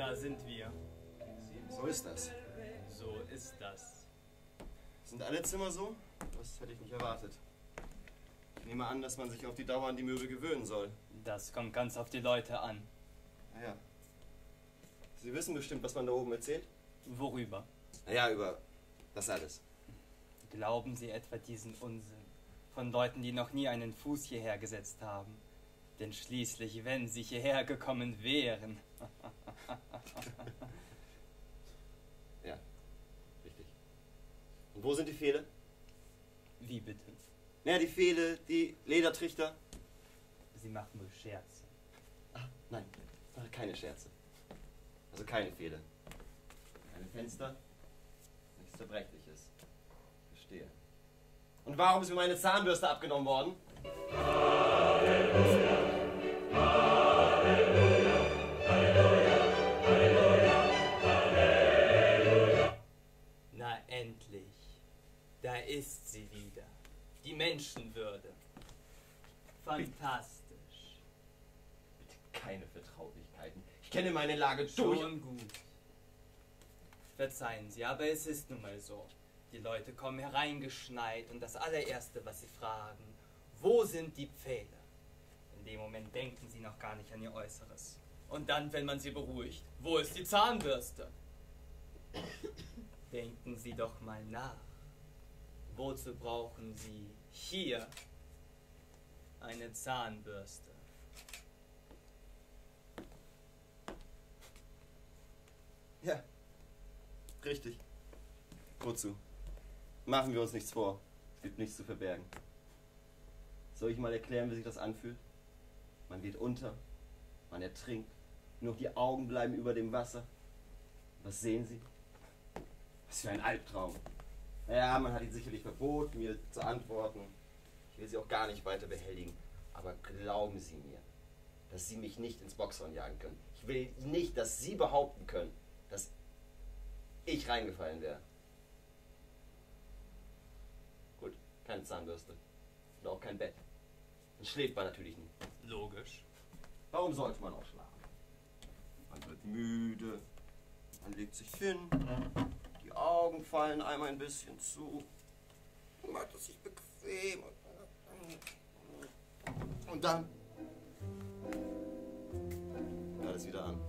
Da sind wir. So ist das. So ist das. Sind alle Zimmer so? Das hätte ich nicht erwartet. Ich nehme an, dass man sich auf die Dauer an die Möbel gewöhnen soll. Das kommt ganz auf die Leute an. Naja. Sie wissen bestimmt, was man da oben erzählt? Worüber? Naja, über das alles. Glauben Sie etwa diesen Unsinn von Leuten, die noch nie einen Fuß hierher gesetzt haben? Denn schließlich, wenn sie hierher gekommen wären... Ja, richtig. Und wo sind die Pfähle? Wie bitte? Naja, die Pfähle, die Ledertrichter. Sie machen wohl Scherze. Ach, nein, ich mache keine Scherze. Also keine Pfähle. Keine Fenster, nichts Zerbrechliches. Verstehe. Und warum ist mir meine Zahnbürste abgenommen worden? Halleluja, Halleluja, Halleluja, Halleluja. Na endlich. Da ist sie wieder. Die Menschenwürde. Fantastisch. Bitte keine Vertraulichkeiten. Ich kenne meine Lage durch. Schon gut. Verzeihen Sie, aber es ist nun mal so. Die Leute kommen hereingeschneit und das allererste, was sie fragen, wo sind die Pfähle? In dem Moment denken sie noch gar nicht an ihr Äußeres. Und dann, wenn man sie beruhigt, wo ist die Zahnbürste? Denken Sie doch mal nach. Wozu brauchen Sie hier eine Zahnbürste? Ja, richtig. Wozu? Machen wir uns nichts vor. Es gibt nichts zu verbergen. Soll ich mal erklären, wie sich das anfühlt? Man geht unter, man ertrinkt, nur noch die Augen bleiben über dem Wasser. Was sehen Sie? Was für ein Albtraum. Naja, man hat Ihnen sicherlich verboten, mir zu antworten. Ich will Sie auch gar nicht weiter behelligen. Aber glauben Sie mir, dass Sie mich nicht ins Boxhorn jagen können. Ich will nicht, dass Sie behaupten können, dass ich reingefallen wäre. Gut, keine Zahnbürste. Und auch kein Bett. Dann schläft man natürlich nicht. Logisch. Warum sollte man auch schlafen? Man wird müde, man legt sich hin, die Augen fallen einem ein bisschen zu, man macht es sich bequem und dann alles wieder an.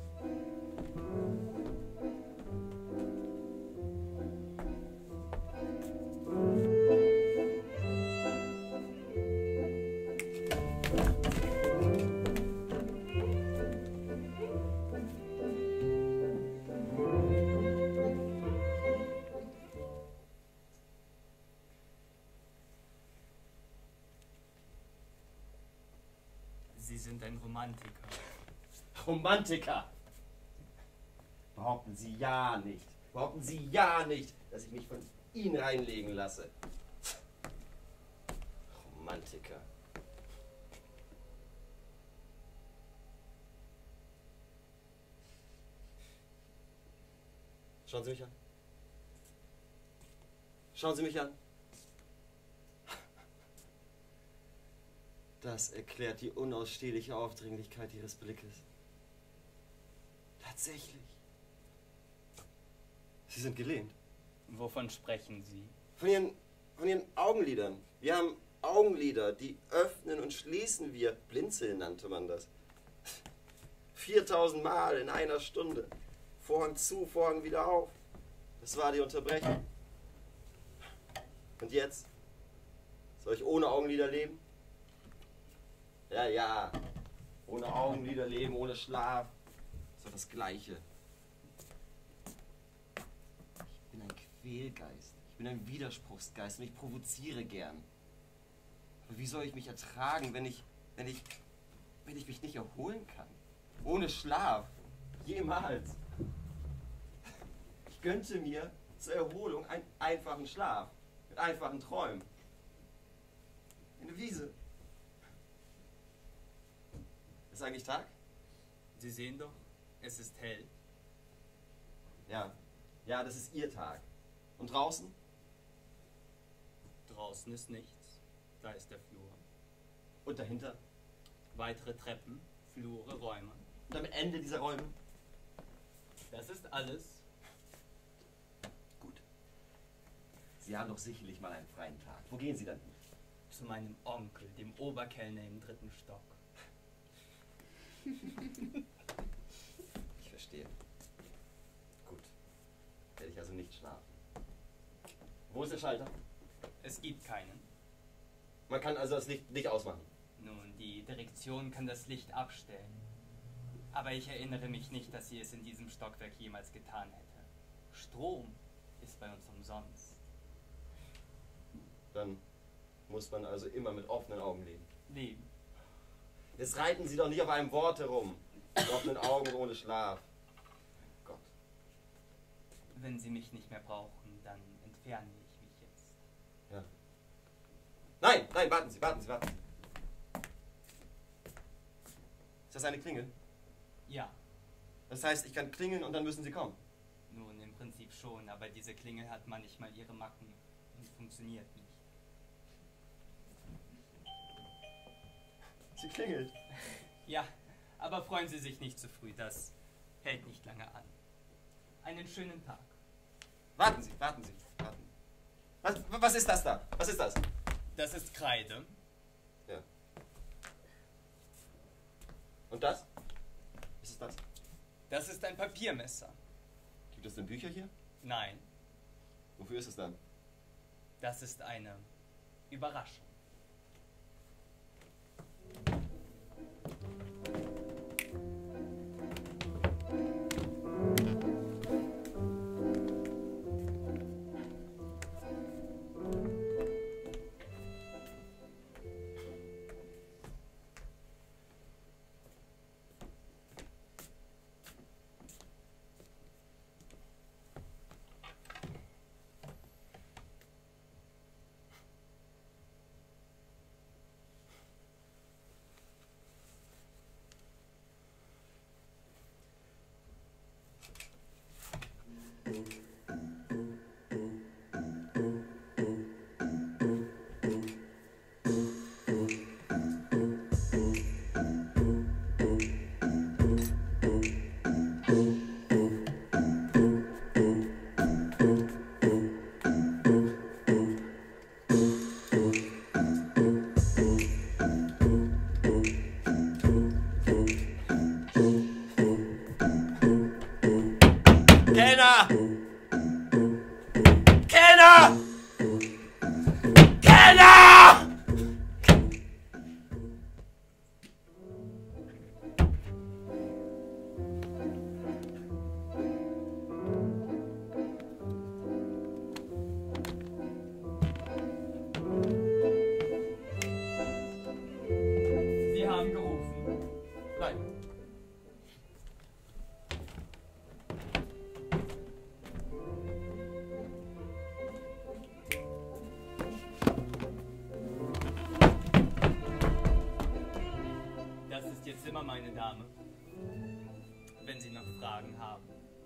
Sie sind ein Romantiker. Romantiker! Behaupten Sie ja nicht. Behaupten Sie ja nicht, dass ich mich von Ihnen reinlegen lasse. Romantiker. Schauen Sie mich an. Schauen Sie mich an. Das erklärt die unausstehliche Aufdringlichkeit Ihres Blickes. Tatsächlich. Sie sind gelähmt. Wovon sprechen Sie? Von Ihren Augenlidern. Wir haben Augenlider, die öffnen und schließen wir. Blinzeln nannte man das. 4000 Mal in einer Stunde. Vorhang zu, Vorhang wieder auf. Das war die Unterbrechung. Und jetzt? Soll ich ohne Augenlider leben? Ja, ja. Ohne Augenlider leben, ohne Schlaf. Das ist doch das Gleiche. Ich bin ein Quälgeist. Ich bin ein Widerspruchsgeist und ich provoziere gern. Aber wie soll ich mich ertragen, wenn ich mich nicht erholen kann? Ohne Schlaf. Jemals. Ich gönnte mir zur Erholung einen einfachen Schlaf. Mit einfachen Träumen. Eine Wiese. Ist eigentlich Tag? Sie sehen doch, es ist hell. Ja. Ja, das ist Ihr Tag. Und draußen? Draußen ist nichts. Da ist der Flur. Und dahinter? Weitere Treppen, Flure, Räume. Und am Ende dieser Räume? Das ist alles. Gut. Sie haben doch sicherlich mal einen freien Tag. Wo gehen Sie dann hin? Zu meinem Onkel, dem Oberkellner im 3. Stock. Ich verstehe. Gut. Werde ich also nicht schlafen. Wo ist der Schalter? Es gibt keinen. Man kann also das Licht nicht ausmachen. Nun, die Direktion kann das Licht abstellen. Aber ich erinnere mich nicht, dass sie es in diesem Stockwerk jemals getan hätte. Strom ist bei uns umsonst. Dann muss man also immer mit offenen Augen leben. Leben. Jetzt reiten Sie doch nicht auf einem Wort herum. Mit offenen Augen und ohne Schlaf. Gott. Wenn Sie mich nicht mehr brauchen, dann entferne ich mich jetzt. Ja. Nein, nein, warten Sie, warten Sie, warten Sie. Ist das eine Klingel? Ja, Das heißt, ich kann klingeln und dann müssen Sie kommen. nun im Prinzip schon, aber diese Klingel hat manchmal ihre Macken und funktioniert nicht. Sie klingelt. Ja, aber freuen Sie sich nicht zu früh, das hält nicht lange an. Einen schönen Tag. Warten Sie, warten Sie, warten. Was ist das da? Was ist das? Das ist Kreide. Ja. Und das? Was ist das? Das ist ein Papiermesser. Gibt es denn Bücher hier? Nein, Wofür ist es dann? das ist eine Überraschung. Kellner! Kellner! Kellner! Sie haben gerufen. Nein. Das ist Ihr Zimmer, meine Dame. Wenn Sie noch Fragen haben.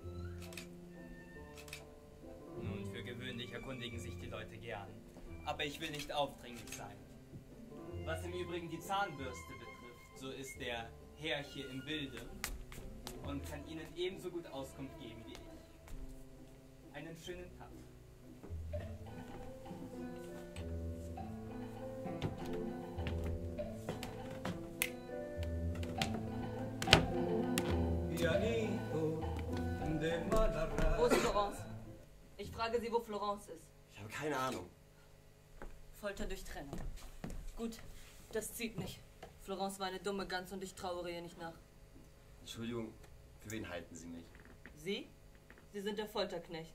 Nun, für gewöhnlich erkundigen sich die Leute gern. Aber ich will nicht aufdringlich sein. Was im Übrigen die Zahnbürste betrifft, so ist der Herr hier im Bilde und kann Ihnen ebenso gut Auskunft geben wie ich. Einen schönen Tag. Wo ist Florence? Ich frage Sie, wo Florence ist. Ich habe keine Ahnung. Folter durch Trennung. Gut, das zieht nicht. Florence war eine dumme Gans und ich trauere ihr nicht nach. Entschuldigung, für wen halten Sie mich? Sie? Sie sind der Folterknecht.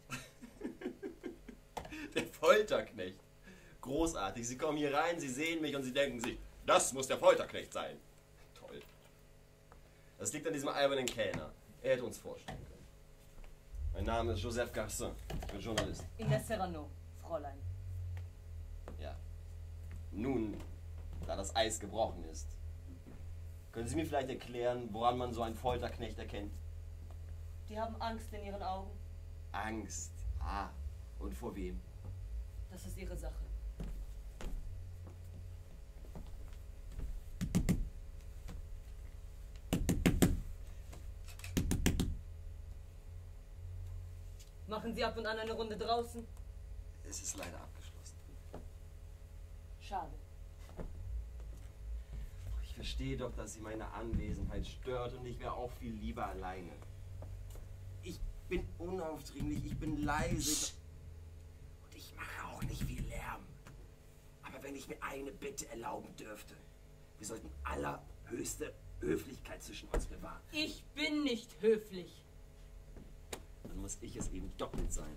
Der Folterknecht. Großartig. Sie kommen hier rein, Sie sehen mich und Sie denken sich, das muss der Folterknecht sein. Toll. Das liegt an diesem albernen Kellner. Er hätte uns vorstellen können. Mein Name ist Joseph Garcin. Ich bin Journalist. Ines Serrano, Fräulein. Ja. Nun, da das Eis gebrochen ist, können Sie mir vielleicht erklären, woran man so einen Folterknecht erkennt? Die haben Angst in ihren Augen. Angst. Ah. Und vor wem? Das ist ihre Sache. Machen Sie ab und an eine Runde draußen? Es ist leider abgeschlossen. Schade. Ich verstehe doch, dass Sie meine Anwesenheit stört und ich wäre auch viel lieber alleine. Ich bin unaufdringlich, ich bin leise und ich mache auch nicht viel Lärm. Aber wenn ich mir eine Bitte erlauben dürfte, wir sollten allerhöchste Höflichkeit zwischen uns bewahren. Ich bin nicht höflich. Dann muss ich es eben doppelt sein.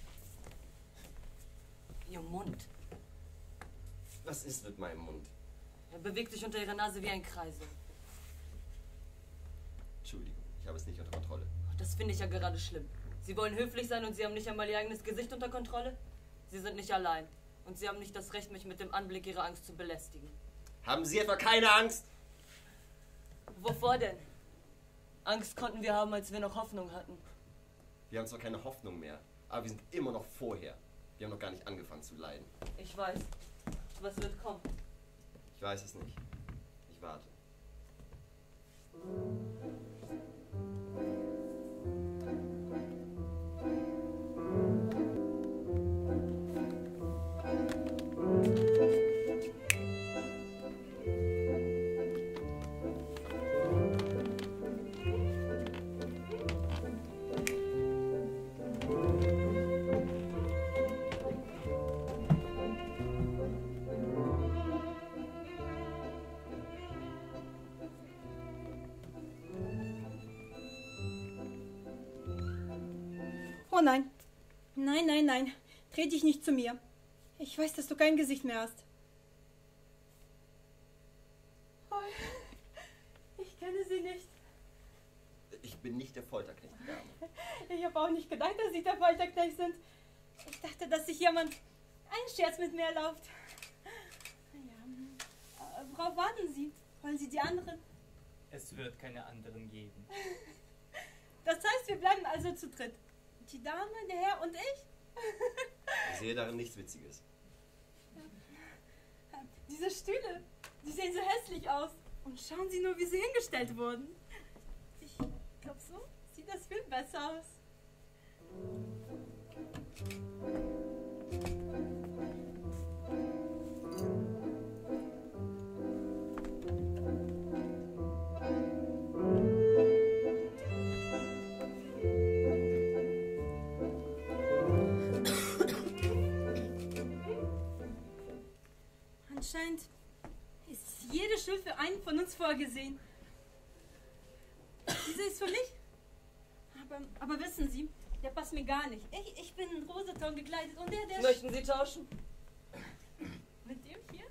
Ihr Mund. Was ist mit meinem Mund? Er bewegt sich unter Ihrer Nase wie ein Kreisel. Entschuldigung, ich habe es nicht unter Kontrolle. Das finde ich ja gerade schlimm. Sie wollen höflich sein und Sie haben nicht einmal Ihr eigenes Gesicht unter Kontrolle? Sie sind nicht allein. Und Sie haben nicht das Recht, mich mit dem Anblick Ihrer Angst zu belästigen. Haben Sie etwa keine Angst? Wovor denn? Angst konnten wir haben, als wir noch Hoffnung hatten. Wir haben zwar keine Hoffnung mehr, aber wir sind immer noch vorher. Wir haben noch gar nicht angefangen zu leiden. Ich weiß. Was wird kommen? Ich weiß es nicht. Ich warte. Oh nein. Nein, nein, nein. Dreh dich nicht zu mir. Ich weiß, dass du kein Gesicht mehr hast. Oh, ich kenne sie nicht. Ich bin nicht der Folterknecht, Dame. Ich habe auch nicht gedacht, dass sie der Folterknecht sind. Ich dachte, dass sich jemand einen Scherz mit mir erlaubt. Ja. Worauf warten Sie? Wollen Sie die anderen? Es wird keine anderen geben. Das heißt, wir bleiben also zu dritt. Die Dame, der Herr und ich? Ich sehe darin nichts Witziges. Diese Stühle, die sehen so hässlich aus. Und schauen Sie nur, wie sie hingestellt wurden. Ich glaube, so sieht das viel besser aus. Anscheinend ist jede Schule für einen von uns vorgesehen. Diese ist für mich. Aber wissen Sie, der passt mir gar nicht. Ich bin in Rosaton gekleidet und der... Möchten Sie tauschen? Mit dem hier?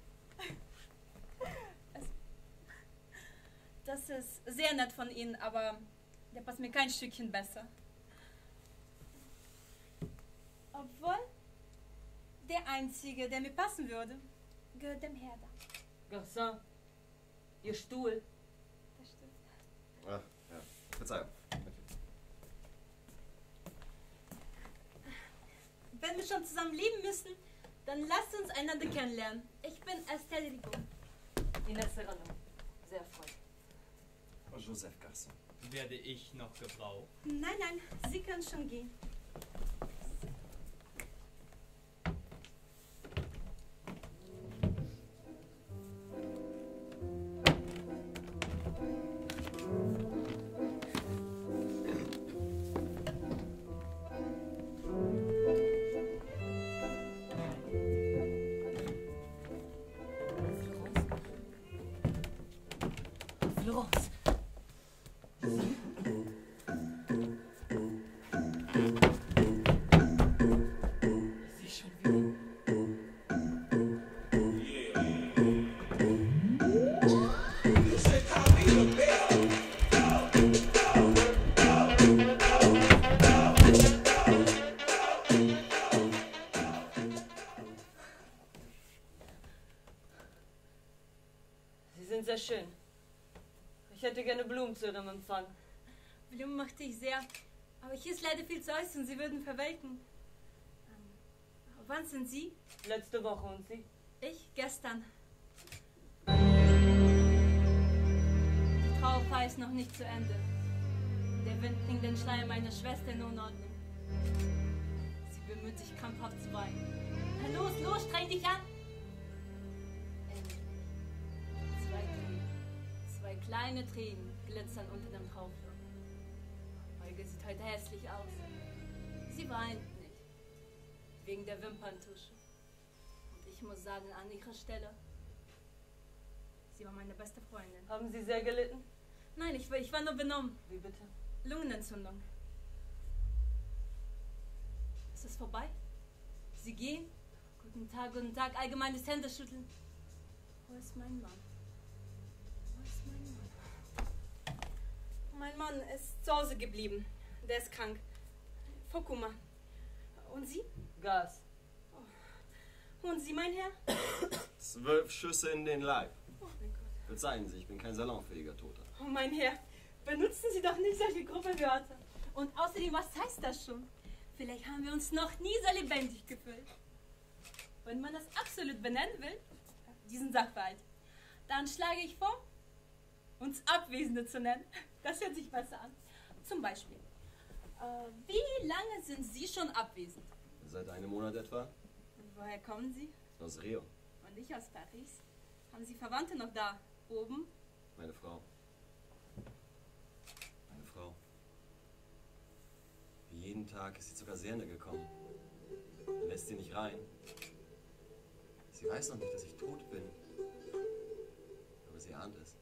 Das ist sehr nett von Ihnen, aber der passt mir kein Stückchen besser. Obwohl, der einzige, der mir passen würde, gehört dem Herr da. Garçon, Ihr Stuhl. Das stimmt. Ach, ja. Verzeihung. Wenn wir schon zusammen leben müssen, dann lasst uns einander kennenlernen. Ich bin Estelle Rigaud. Ines Serrano. Sehr erfreut. Joseph Garçon. Werde ich noch gebraucht? Nein, nein, Sie können schon gehen. Florence. Sie schon wieder. Sie sind sehr schön. Ich hätte gerne Blumen zu Ihrem Empfang. Blumen mochte ich sehr, aber hier ist leider viel zu heiß und sie würden verwelken. Wann sind Sie? Letzte Woche und Sie? Ich gestern. Die Trauerfeier ist noch nicht zu Ende. Der Wind bringt den Schleier meiner Schwester in Unordnung. bemüht sich krampfhaft zu weinen. Los, los, streng dich an! Zwei Tränen. Zwei kleine Tränen glitzern unter dem Traumflug. Euge sieht heute hässlich aus. Sie weint nicht. Wegen der Wimperntusche. Und ich muss sagen, an ihrer Stelle, sie war meine beste Freundin. Haben Sie sehr gelitten? Nein, ich war nur benommen. Wie bitte? Lungenentzündung. Ist es vorbei? Sie gehen? Guten Tag, allgemeines Händeschütteln. Wo ist mein Mann? Wo ist mein Mann? Mein Mann ist zu Hause geblieben. Der ist krank. Fokuma. Und Sie? Gas. Und Sie, mein Herr? 12 Schüsse in den Leib. Oh mein Gott. Verzeihen Sie, ich bin kein salonfähiger Toter. Oh mein Herr, benutzen Sie doch nicht solche Gruppewörter. Und außerdem, was heißt das schon? Vielleicht haben wir uns noch nie so lebendig gefühlt. Wenn man das absolut benennen will, diesen Sachverhalt, dann schlage ich vor, uns Abwesende zu nennen. Das hört sich besser an. Zum Beispiel, wie lange sind Sie schon abwesend? Seit einem Monat etwa? Und woher kommen Sie? Aus Rio. Und ich aus Paris. Haben Sie Verwandte noch da oben? Meine Frau. Meine Frau. Wie jeden Tag ist sie zur Kaserne gekommen. Lässt sie nicht rein. Sie weiß noch nicht, dass ich tot bin. Aber sie ahnt es.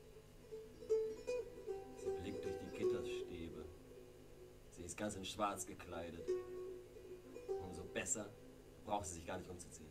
Sie blickt durch die Gitterstäbe. Sie ist ganz in Schwarz gekleidet. Umso besser braucht sie sich gar nicht umzuziehen.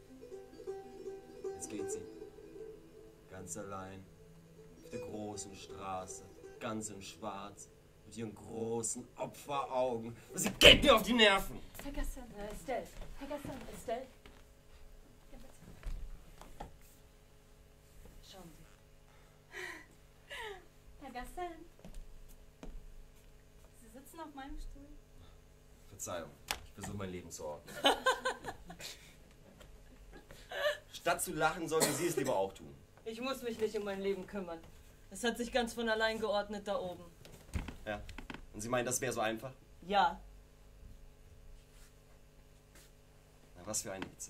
Jetzt geht sie. Ganz allein. Auf der großen Straße. Ganz in Schwarz. Mit ihren großen Opferaugen. Und sie geht mir auf die Nerven. Herr Gassan. Estelle. Herr Gassan. Estelle. Ja, bitte. Schauen Sie. Herr Gassan. Sie sitzen auf meinem Stuhl. Verzeihung, ich versuche mein Leben zu ordnen. Statt zu lachen, sollten Sie es lieber auch tun. Ich muss mich nicht um mein Leben kümmern. Es hat sich ganz von allein geordnet da oben. Ja. Und Sie meinen, das wäre so einfach? Ja. Na, was für eine Hitze.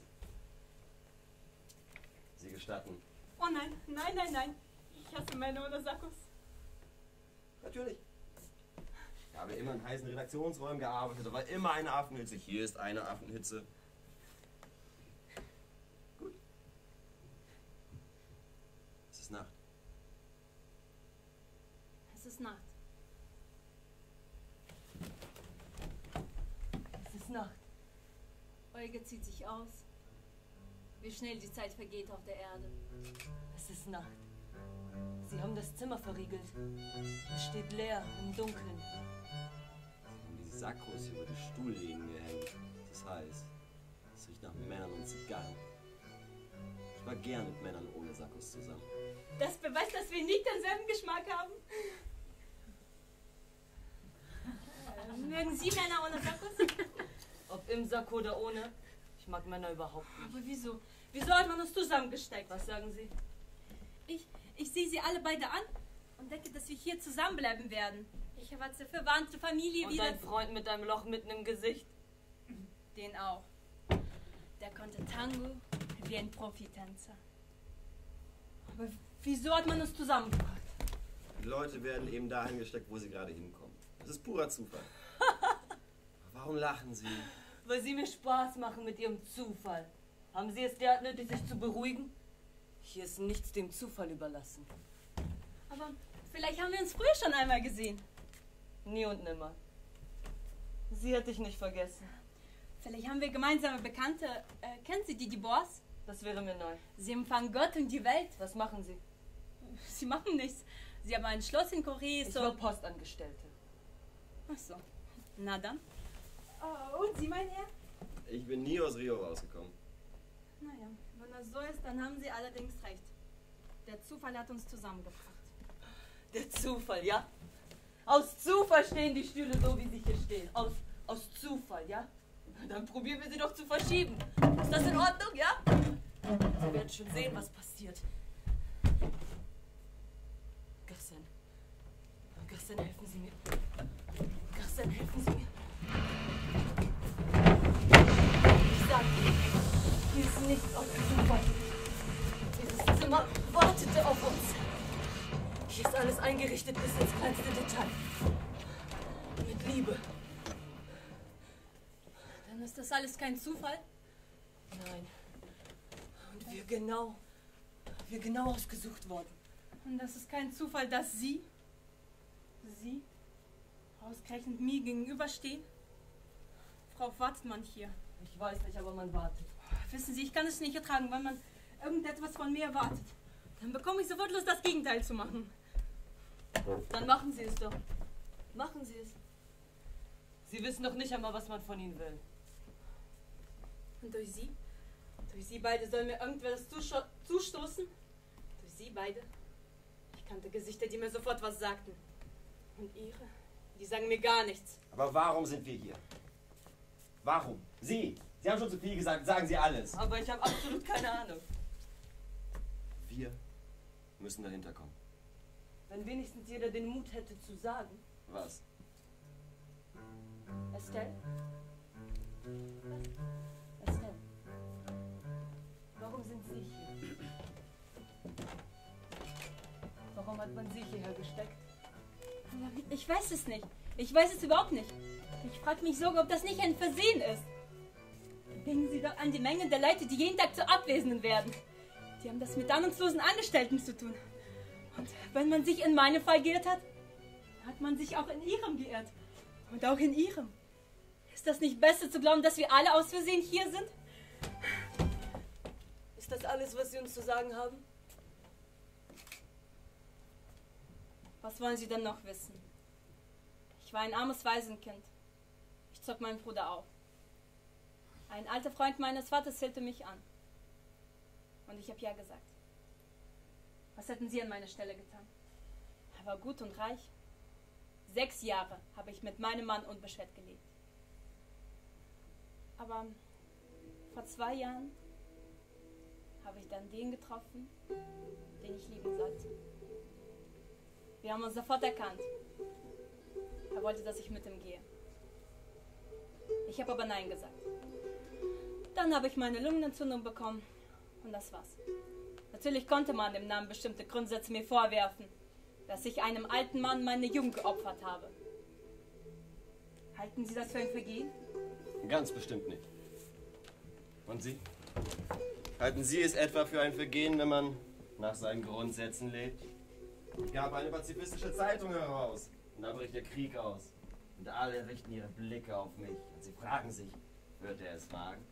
Sie gestatten? Oh nein, nein, nein, nein. Ich hasse Männer ohne Sakkos. Natürlich. Ich habe immer in heißen Redaktionsräumen gearbeitet, da war immer eine Affenhitze. Hier ist eine Affenhitze. Gut. Es ist Nacht. Es ist Nacht. Es ist Nacht. Euge zieht sich aus. Wie schnell die Zeit vergeht auf der Erde. Es ist Nacht. Sie haben das Zimmer verriegelt. Es steht leer im Dunkeln. Und die Sakkos über die Stuhllehnen gehängt. Es ist heiß. Es riecht nach Männern und Zigarren. Ich war gern mit Männern ohne Sakkos zusammen. Das beweist, dass wir nicht denselben Geschmack haben. Mögen Sie Männer ohne Sakkos? Ob im Sack oder ohne, ich mag Männer überhaupt nicht. Aber wieso? Wieso hat man uns zusammengesteckt? Was sagen Sie? Ich sehe Sie alle beide an und denke, dass wir hier zusammenbleiben werden. Ich erwarte Verwandte, Familie Und wieder. ein Freund mit einem Loch mitten im Gesicht? Den auch. Der konnte Tango wie ein Profitänzer. Aber wieso hat man uns zusammengebracht? Die Leute werden eben dahin gesteckt, wo sie gerade hinkommen. Das ist purer Zufall. Warum lachen Sie? Weil Sie mir Spaß machen mit Ihrem Zufall. Haben Sie es derart nötig, sich zu beruhigen? Hier ist nichts dem Zufall überlassen. Aber vielleicht haben wir uns früher schon einmal gesehen. Nie und nimmer. Sie hätte ich nicht vergessen. Vielleicht haben wir gemeinsame Bekannte. Kennen Sie die Boers? Das wäre mir neu. Sie empfangen Gott und die Welt. Was machen Sie? Sie machen nichts. Sie haben ein Schloss in Korea. Ich war Postangestellte. Ach so. Na dann. Und Sie, mein Herr? Ich bin nie aus Rio rausgekommen. Naja, wenn das so ist, dann haben Sie allerdings recht. Der Zufall hat uns zusammengebracht. Der Zufall, ja? Aus Zufall stehen die Stühle so, wie sie hier stehen. Aus Zufall, ja? Dann probieren wir sie doch zu verschieben. Ist das in Ordnung, ja? Sie werden schon sehen, was passiert. Gassan. Gassan, helfen Sie mir. Gassan, helfen Sie mir. haben nichts ausgesucht. Dieses Zimmer wartete auf uns. Hier ist alles eingerichtet bis ins kleinste Detail. Mit Liebe. Dann ist das alles kein Zufall? Nein. Und wir genau ausgesucht worden. Und das ist kein Zufall, dass Sie ausgerechnet mir gegenüberstehen? Worauf wartet man hier? Ich weiß nicht, aber man wartet. Wissen Sie, ich kann es nicht ertragen, wenn man irgendetwas von mir erwartet. Dann bekomme ich sofort Lust, das Gegenteil zu machen. Dann machen Sie es doch. Machen Sie es. Sie wissen doch nicht einmal, was man von Ihnen will. Und durch Sie beide soll mir irgendwer das zustoßen? Durch Sie beide? Ich kannte Gesichter, die mir sofort was sagten. Und Ihre? Die sagen mir gar nichts. Aber warum sind wir hier? Warum? Sie haben schon zu viel gesagt, sagen Sie alles. Aber ich habe absolut keine Ahnung. Wir müssen dahinter kommen. Wenn wenigstens jeder den Mut hätte zu sagen. Was? Estelle? Estelle? Warum sind Sie hier? Warum hat man Sie hierher gesteckt? Ich weiß es nicht. Ich weiß es überhaupt nicht. Ich frage mich sogar, ob das nicht ein Versehen ist. Denken Sie doch an die Menge der Leute, die jeden Tag zu Abwesenden werden. Die haben das mit ahnungslosen Angestellten zu tun. Und wenn man sich in meinem Fall geirrt hat, hat man sich auch in Ihrem geirrt. Und auch in Ihrem. Ist das nicht besser zu glauben, dass wir alle aus Versehen hier sind? Ist das alles, was Sie uns zu sagen haben? Was wollen Sie denn noch wissen? Ich war ein armes Waisenkind. Ich zog meinen Bruder auf. Ein alter Freund meines Vaters hielt mich an. Und ich habe ja gesagt. Was hätten Sie an meiner Stelle getan? Er war gut und reich. 6 Jahre habe ich mit meinem Mann unbeschwert gelebt. Aber vor 2 Jahren habe ich dann den getroffen, den ich lieben sollte. Wir haben uns sofort erkannt. Er wollte, dass ich mit ihm gehe. Ich habe aber Nein gesagt. Dann habe ich meine Lungenentzündung bekommen und das war's. Natürlich konnte man im Namen bestimmte Grundsätze mir vorwerfen, dass ich einem alten Mann meine Jugend geopfert habe. Halten Sie das für ein Vergehen? Ganz bestimmt nicht. Und Sie? Halten Sie es etwa für ein Vergehen, wenn man nach seinen Grundsätzen lebt? Es gab eine pazifistische Zeitung heraus und da bricht der Krieg aus. Und alle richten ihre Blicke auf mich und sie fragen sich, wird er es wagen?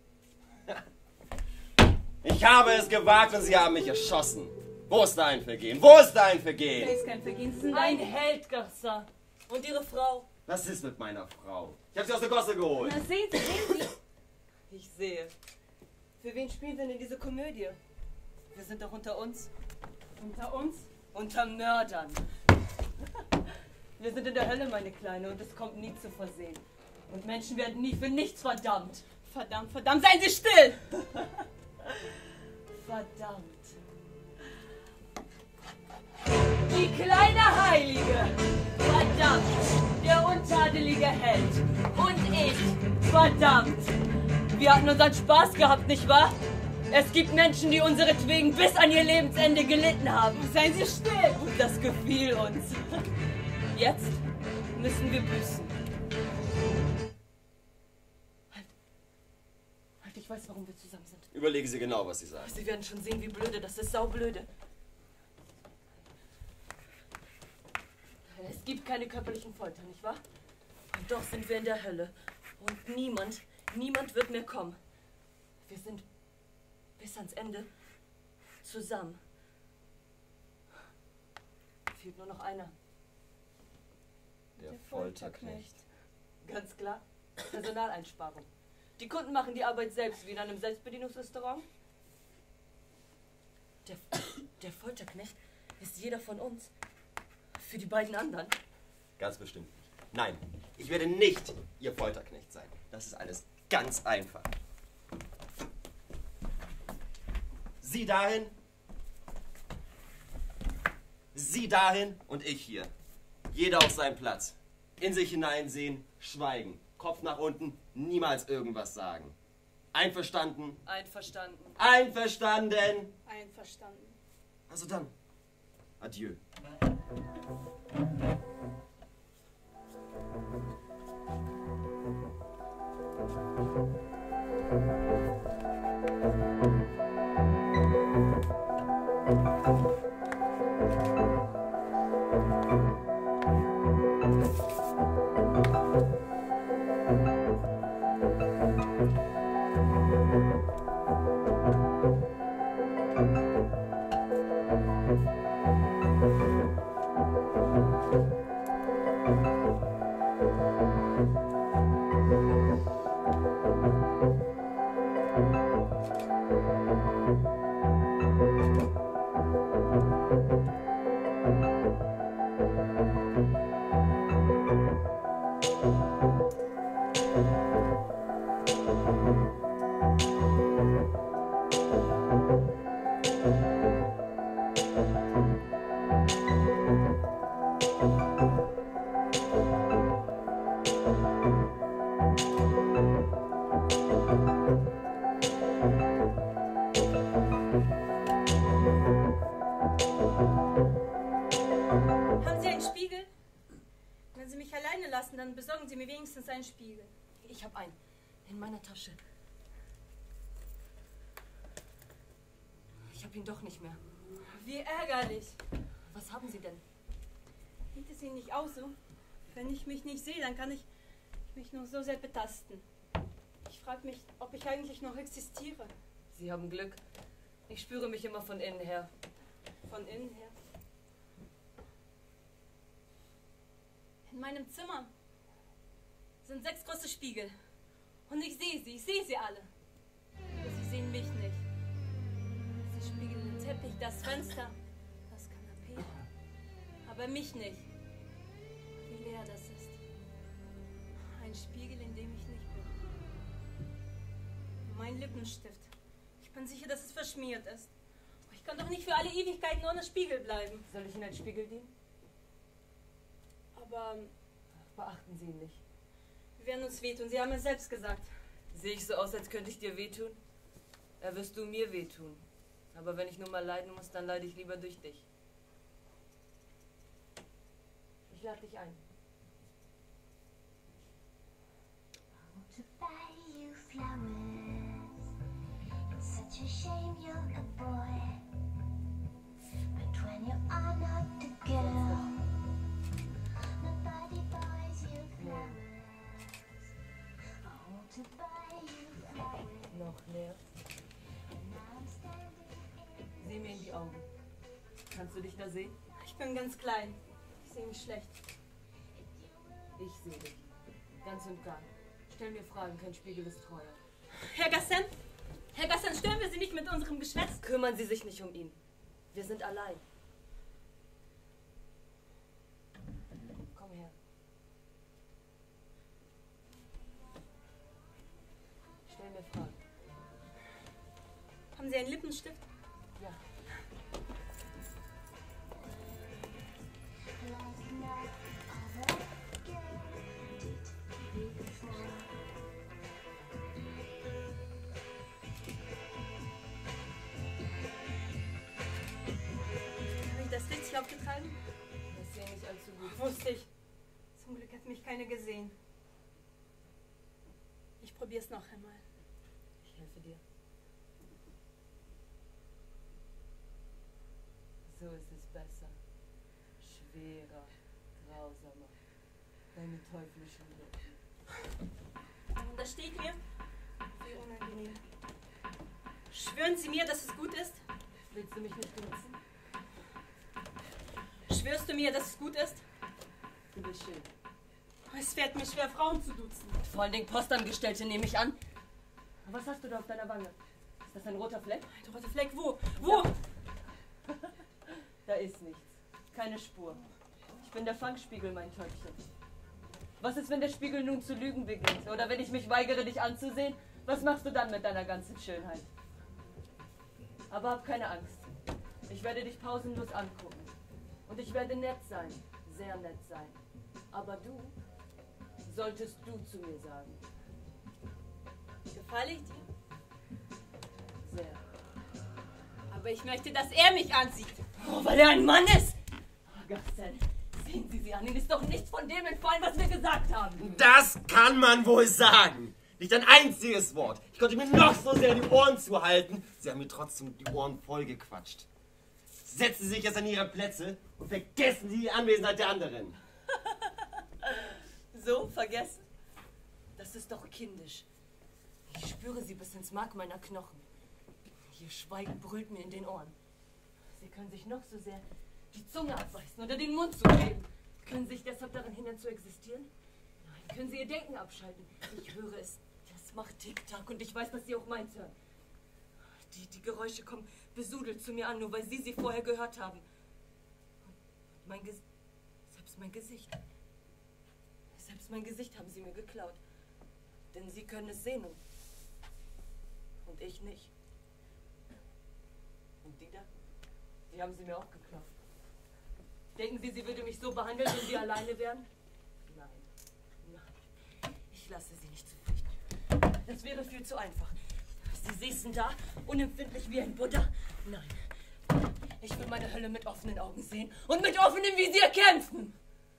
Ich habe es gewagt und sie haben mich erschossen. Wo ist dein Vergehen? Wo ist dein Vergehen? Das ist kein Vergehen, Sie sind Ein Held, Garça. Und Ihre Frau? Was ist mit meiner Frau? Ich habe sie aus der Gosse geholt. Na, sehen Sie. Ich sehe. Für wen spielen wir denn diese Komödie? Wir sind doch unter uns. Unter uns? Unter Mördern. Wir sind in der Hölle, meine Kleine, und es kommt nie zu Versehen. Und Menschen werden nie für nichts verdammt. Verdammt, verdammt, seien Sie still! Verdammt. Die kleine Heilige. Verdammt. Der untadelige Held. Und ich. Verdammt. Wir hatten unseren Spaß gehabt, nicht wahr? Es gibt Menschen, die unseretwegen bis an ihr Lebensende gelitten haben. Seien Sie still! Und das gefiel uns. Jetzt müssen wir büßen. Halt, ich weiß, warum wir zusammen sind. Überlegen Sie genau, was Sie sagen. Sie werden schon sehen, wie blöde das ist. Saublöde. Es gibt keine körperlichen Folter, nicht wahr? Und doch sind wir in der Hölle. Und niemand wird mehr kommen. Wir sind bis ans Ende zusammen. Fehlt nur noch einer. Der Folterknecht. Ganz klar. Personaleinsparung. Die Kunden machen die Arbeit selbst, wie in einem Selbstbedienungsrestaurant. Der Folterknecht ist jeder von uns. Für die beiden anderen. Ganz bestimmt nicht. Nein, ich werde nicht Ihr Folterknecht sein. Das ist alles ganz einfach. Sie dahin und ich hier. Jeder auf seinem Platz. In sich hineinsehen, schweigen. Kopf nach unten, niemals irgendwas sagen. Einverstanden? Einverstanden. Einverstanden! Einverstanden. Also dann, adieu. Haben Sie einen Spiegel? Wenn Sie mich alleine lassen, dann besorgen Sie mir wenigstens einen Spiegel. Ich habe einen. In meiner Tasche. Ich habe ihn doch nicht mehr. Wie ärgerlich. Was haben Sie denn? Sieht es Ihnen nicht aus so? Wenn ich mich nicht sehe, dann kann ich mich nur so sehr betasten. Ich frage mich, ob ich eigentlich noch existiere. Sie haben Glück. Ich spüre mich immer von innen her. Von innen her. In meinem Zimmer sind 6 große Spiegel. Und ich sehe sie alle. Aber sie sehen mich nicht. Sie spiegeln den Teppich, das Fenster, das Kanapee. Aber mich nicht. Wie leer das ist. Ein Spiegel, in dem ich nicht bin. Mein Lippenstift. Ich bin sicher, dass es verschmiert ist. Ich kann doch nicht für alle Ewigkeiten ohne Spiegel bleiben. Soll ich Ihnen als Spiegel dienen? Aber Beachten Sie ihn nicht. wir werden uns wehtun. Sie haben es selbst gesagt. Sehe ich so aus, als könnte ich dir wehtun? Wirst du mir wehtun. Aber wenn ich nur mal leiden muss, dann leide ich lieber durch dich. Ich lade dich ein. To buy you flowers. It's such a shame you're a boy. But when you are not a girl, nobody buys you flowers. I want to buy you flowers. Noch näher. Now I'm standing Sieh mir in die Augen. Kannst du dich da sehen? Ich bin ganz klein. Ich sehe mich schlecht. Ich sehe dich. Ganz und gar. Stell mir Fragen, kein Spiegel ist treuer. Herr Gassen? Herr Gassen, stören wir Sie nicht mit unserem Geschwätz? Kümmern Sie sich nicht um ihn. Wir sind allein. Komm her. Stell mir Fragen. Haben Sie einen Lippenstift? Ja. like no other girl did before. Habe ich das richtig aufgetragen? Das sehe nicht allzu gut. Wusste ich. Zum Glück hat mich keiner gesehen. Ich probiere es noch einmal. Ich helfe dir. So ist es besser. Schwerer, grausamer. Deine teuflischen Lippen. Und da steht mir, wie unangenehm. Schwören Sie mir, dass es gut ist? Willst du mich nicht benutzen? Schwörst du mir, dass es gut ist? Du bist schön. Es fällt mir schwer, Frauen zu duzen. Vor allen Dingen Postangestellte nehme ich an. Was hast du da auf deiner Wange? Ist das ein roter Fleck? Ein roter Fleck, wo? Wo? Ja. Da ist nichts. Keine Spur. Ich bin der Fangspiegel, mein Täubchen. Was ist, wenn der Spiegel nun zu lügen beginnt? Oder wenn ich mich weigere, dich anzusehen? Was machst du dann mit deiner ganzen Schönheit? Aber hab keine Angst. Ich werde dich pausenlos angucken. Und ich werde nett sein. Sehr nett sein. Aber du solltest du zu mir sagen. Gefalle ich dir? Aber ich möchte, dass er mich anzieht. Oh, weil er ein Mann ist. Augustin, sehen Sie sie an. Ihnen ist doch nichts von dem entfallen, was wir gesagt haben. Das kann man wohl sagen. Nicht ein einziges Wort. Ich konnte mir noch so sehr die Ohren zuhalten. Sie haben mir trotzdem die Ohren vollgequatscht. Setzen Sie sich jetzt an Ihre Plätze und vergessen Sie die Anwesenheit der anderen. So, vergessen? Das ist doch kindisch. Ich spüre sie bis ins Mark meiner Knochen. Ihr Schweigen brüllt mir in den Ohren. Sie können sich noch so sehr die Zunge abbeißen oder den Mund zukleben. Können Sie sich deshalb daran hindern zu existieren? Nein, können Sie Ihr Denken abschalten? Ich höre es. Das macht Tick-Tack und ich weiß, dass Sie auch meins hören. Die Geräusche kommen besudelt zu mir an, nur weil Sie sie vorher gehört haben. Und selbst mein Gesicht. Selbst mein Gesicht haben Sie mir geklaut. Denn Sie können es sehen und ich nicht. Und die da? Die haben Sie mir auch geklaut. Denken Sie, sie würde mich so behandeln, wenn Sie alleine wären? Nein, nein. Ich lasse Sie nicht zufrieden. Das wäre viel zu einfach. Sie säßen da, unempfindlich wie ein Buddha. Nein. Ich will meine Hölle mit offenen Augen sehen und mit offenem Visier kämpfen.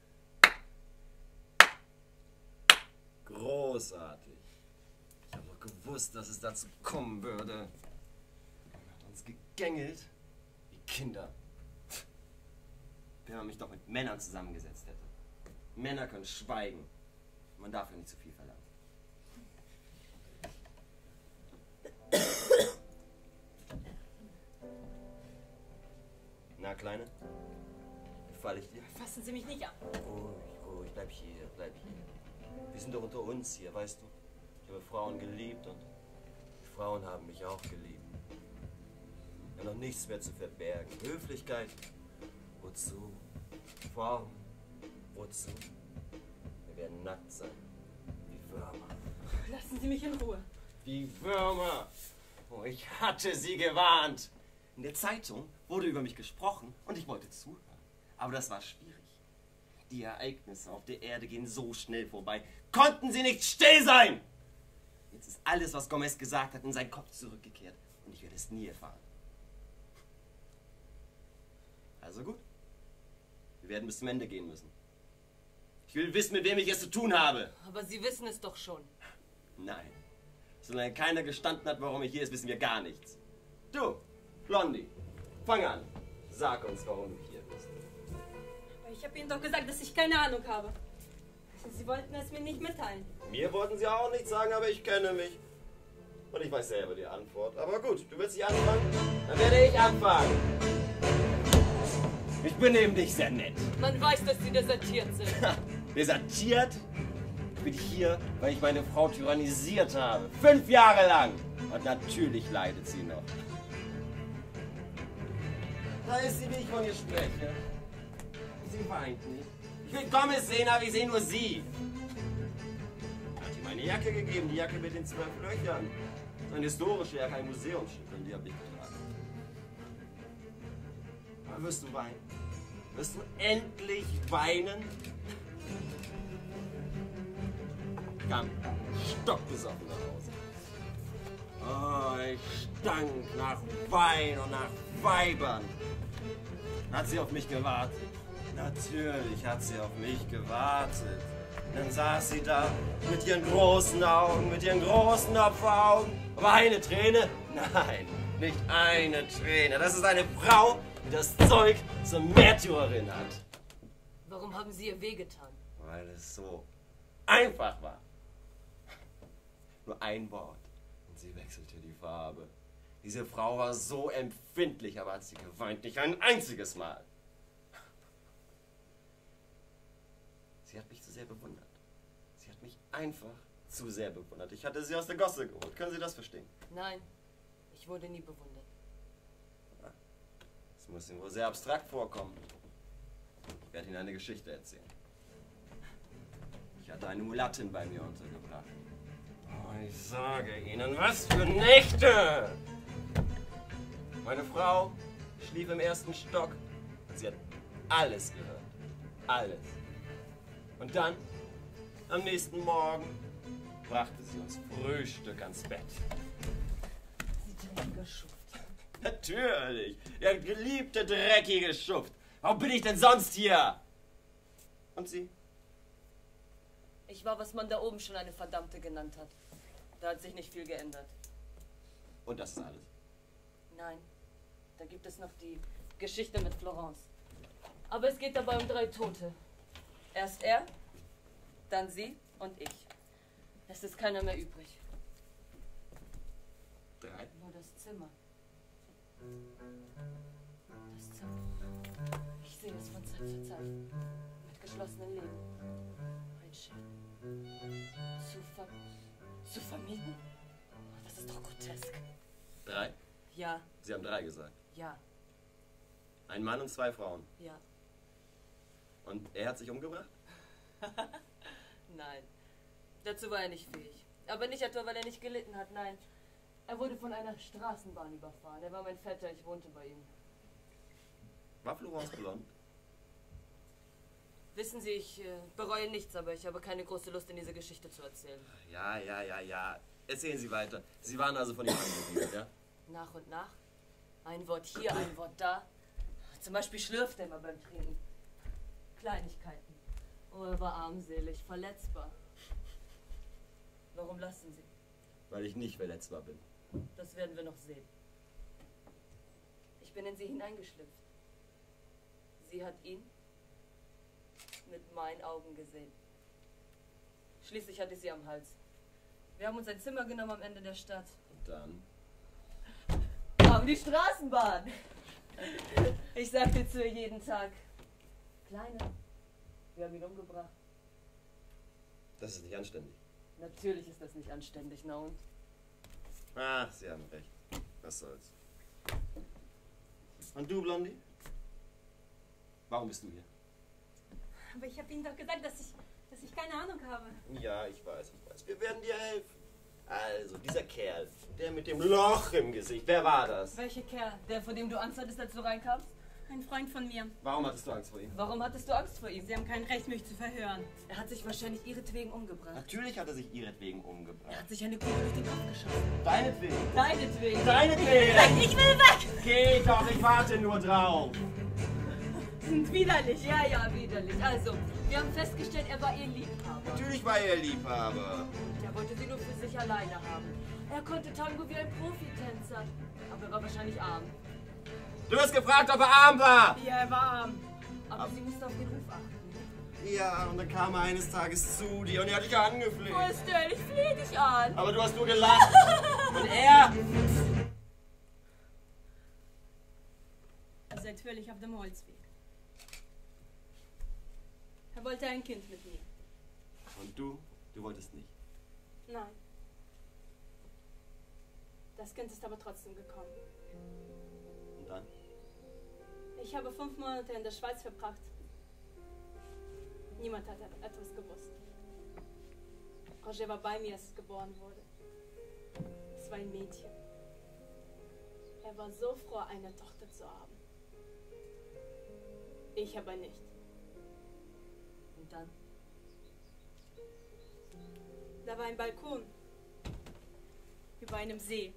Großartig. Ich habe doch gewusst, dass es dazu kommen würde. Man hat uns gegängelt wie Kinder. Wenn man mich doch mit Männern zusammengesetzt hätte. Männer können schweigen. Man darf ja nicht zu viel verlangen. Na, Kleine? Gefalle ich dir? Fassen Sie mich nicht an. Ruhig, bleib hier, bleib hier. Wir sind doch unter uns hier, weißt du? Ich habe Frauen geliebt und die Frauen haben mich auch geliebt. Wir haben noch nichts mehr zu verbergen. Höflichkeit, wozu? Form, wozu? Wir werden nackt sein, wie Würmer. Lassen Sie mich in Ruhe. Wie Würmer! Oh, ich hatte sie gewarnt. In der Zeitung wurde über mich gesprochen und ich wollte zuhören. Aber das war schwierig. Die Ereignisse auf der Erde gehen so schnell vorbei. Konnten sie nicht still sein? Jetzt ist alles, was Gomez gesagt hat, in seinen Kopf zurückgekehrt. Und ich werde es nie erfahren. Also gut. Wir werden bis zum Ende gehen müssen. Ich will wissen, mit wem ich es zu tun habe. Aber Sie wissen es doch schon. Nein. Solange keiner gestanden hat, warum ich hier ist, wissen wir gar nichts. Du, Blondie, fang an. Sag uns, warum du hier bist. Aber ich habe Ihnen doch gesagt, dass ich keine Ahnung habe. Sie wollten es mir nicht mitteilen. Mir wollten sie auch nichts sagen, aber ich kenne mich. Und ich weiß selber die Antwort. Aber gut, du willst nicht anfangen? Dann werde ich anfangen. Ich bin eben nicht sehr nett. Man weiß, dass Sie desertiert sind. Desertiert? Ich bin hier, weil ich meine Frau tyrannisiert habe. 5 Jahre lang. Und natürlich leidet sie noch. Da ist sie, wie ich von ihr spreche. Sie weint nicht. Ich will Gomez sehen, aber ich sehe nur sie. Hat ihr meine Jacke gegeben, die Jacke mit den 12 Löchern. So eine historische Jacke, ein Museumsstück, und die habe ich getragen. Aber wirst du weinen? Wirst du endlich weinen? Ich kam stockbesoffen nach Hause. Oh, ich stank nach Wein und nach Weibern. Hat sie auf mich gewartet? Natürlich hat sie auf mich gewartet. Dann saß sie da mit ihren großen Augen, mit ihren großen Opferaugen. Aber eine Träne? Nein, nicht eine Träne. Das ist eine Frau, die das Zeug zur Märtyrerin hat. Warum haben Sie ihr wehgetan? Weil es so einfach war. Nur ein Wort und sie wechselte die Farbe. Diese Frau war so empfindlich, aber hat sie geweint nicht ein einziges Mal. Sie hat mich zu sehr bewundert. Sie hat mich einfach zu sehr bewundert. Ich hatte sie aus der Gosse geholt. Können Sie das verstehen? Nein, ich wurde nie bewundert. Das muss Ihnen wohl sehr abstrakt vorkommen. Ich werde Ihnen eine Geschichte erzählen. Ich hatte eine Mulattin bei mir untergebracht. Oh, ich sage Ihnen, was für Nächte! Meine Frau schlief im 1. Stock und sie hat alles gehört. Alles. Und dann, am nächsten Morgen, brachte sie uns Frühstück ans Bett. Sie dreckige Schuft. Natürlich. Ihr geliebte, dreckige Schuft. Warum bin ich denn sonst hier? Und Sie? Ich war, was man da oben schon eine Verdammte genannt hat. Da hat sich nicht viel geändert. Und das ist alles. Nein, da gibt es noch die Geschichte mit Florence. Aber es geht dabei um 3 Tote. Erst er, dann sie und ich. Es ist keiner mehr übrig. 3? Nur das Zimmer. Das Zimmer. Ich sehe es von Zeit zu Zeit. Mit geschlossenen Läden. Ein Schild. Zu vermieten? Das ist doch grotesk. 3? Ja, Sie haben 3 gesagt. ja, Ein Mann und 2 Frauen. ja. Und er hat sich umgebracht? Nein. Dazu war er nicht fähig. Aber nicht etwa, weil er nicht gelitten hat, nein. Er wurde von einer Straßenbahn überfahren. Er war mein Vetter, ich wohnte bei ihm. War Florence blond? Wissen Sie, ich bereue nichts, aber ich habe keine große Lust, in diese Geschichte zu erzählen. Ja. Erzählen Sie weiter. Sie waren also von ihm angewidert, ja? Nach und nach. Ein Wort hier, ein Wort da. Zum Beispiel schlürfte er immer beim Trinken. Kleinigkeiten. Oh, er war armselig, verletzbar. Warum lassen Sie? Weil ich nicht verletzbar bin. Das werden wir noch sehen. Ich bin in Sie hineingeschlüpft. Sie hat ihn mit meinen Augen gesehen. Schließlich hatte ich sie am Hals. Wir haben uns ein Zimmer genommen am Ende der Stadt. Und dann? Kam die Straßenbahn. Ich sagte zu ihr jeden Tag, Kleine, wir haben ihn umgebracht. Das ist nicht anständig. Natürlich ist das nicht anständig, na und? Ach, Sie haben recht. Was soll's. Und du, Blondie? Warum bist du hier? Aber ich habe Ihnen doch gesagt, dass ich keine Ahnung habe. Ja, ich weiß. Wir werden dir helfen. Also, dieser Kerl, der mit dem Loch im Gesicht, wer war das? Welcher Kerl? Der, vor dem du Angst hattest, als du reinkamst? Ein Freund von mir. Warum hattest du Angst vor ihm? Warum hattest du Angst vor ihm? Sie haben kein Recht, mich zu verhören. Er hat sich wahrscheinlich ihretwegen umgebracht. Natürlich hat er sich ihretwegen Er umgebracht. hat sich eine Kugel durch den Kopf geschossen. Deinetwegen. Deinetwegen. Deinetwegen. Ich will weg! Geh doch, ich warte nur drauf. Sie sind widerlich. Ja, widerlich. Also, wir haben festgestellt, er war ihr Liebhaber. Natürlich war er Liebhaber. Er wollte sie nur für sich alleine haben. Er konnte Tango wie ein Profitänzer. Aber er war wahrscheinlich arm. Du hast gefragt, ob er arm war. Ja, er war arm. Aber sie musste auf den Ruf achten. Ja, und dann kam er eines Tages zu dir und er hat dich angefleht. Wo ist denn? Ich flehe dich an. Aber du hast nur gelacht. Und er... Ihr seid völlig auf dem Holzweg. Er wollte ein Kind mit mir. Und du? Du wolltest nicht. Nein. Das Kind ist aber trotzdem gekommen. Und dann? Ich habe 5 Monate in der Schweiz verbracht. Niemand hat etwas gewusst. Roger war bei mir, als es geboren wurde. Es war ein Mädchen. Er war so froh, eine Tochter zu haben. Ich aber nicht. Und dann? Da war ein Balkon über einem See.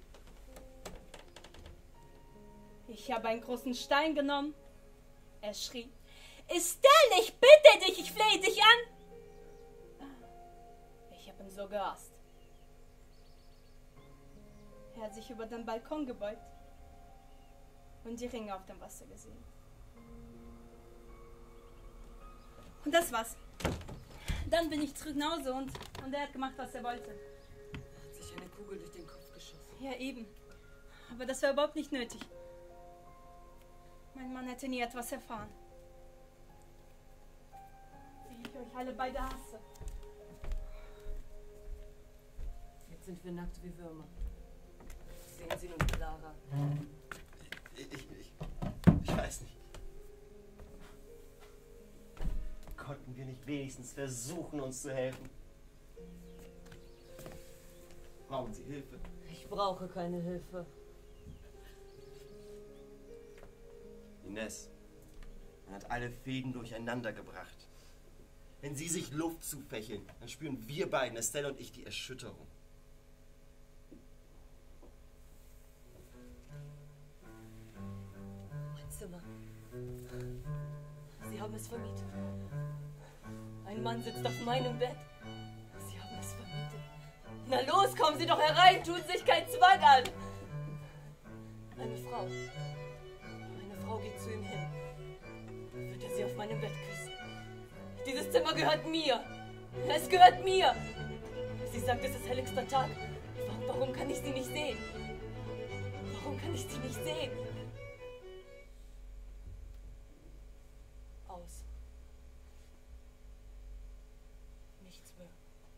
Ich habe einen großen Stein genommen. Er schrie: Estelle, ich bitte dich, ich flehe dich an. Ich habe ihn so gehasst. Er hat sich über den Balkon gebeugt und die Ringe auf dem Wasser gesehen. Und das war's. Dann bin ich zurück nach Hause und er hat gemacht, was er wollte. Er hat sich eine Kugel durch den Kopf geschossen. Ja, eben. Aber das war überhaupt nicht nötig. Mein Mann hätte nie etwas erfahren. Wie ich euch alle beide hasse. Jetzt sind wir nackt wie Würmer. Sehen Sie nun klarer. Ich weiß nicht. Konnten wir nicht wenigstens versuchen, uns zu helfen? Brauchen Sie Hilfe? Ich brauche keine Hilfe. Ines, man hat alle Fäden durcheinander gebracht. Wenn Sie sich Luft zufächeln, dann spüren wir beiden, Estelle und ich, die Erschütterung. Mann sitzt auf meinem Bett. Sie haben es vermietet. Na los, kommen Sie doch herein, tun sich keinen Zwang an. Eine Frau geht zu ihm hin. Wird er sie auf meinem Bett küssen? Dieses Zimmer gehört mir. Es gehört mir. Sie sagt, es ist helligster Tag. Warum kann ich sie nicht sehen? Warum kann ich sie nicht sehen? Aus. Nichts mehr.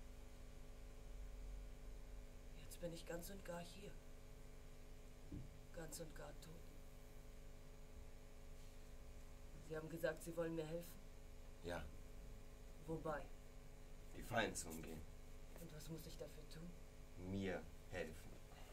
Jetzt bin ich ganz und gar hier. Ganz und gar tot. Sie haben gesagt, Sie wollen mir helfen. Ja, Wobei? die Fallen zu umgehen. Und was muss ich dafür tun? Mir helfen.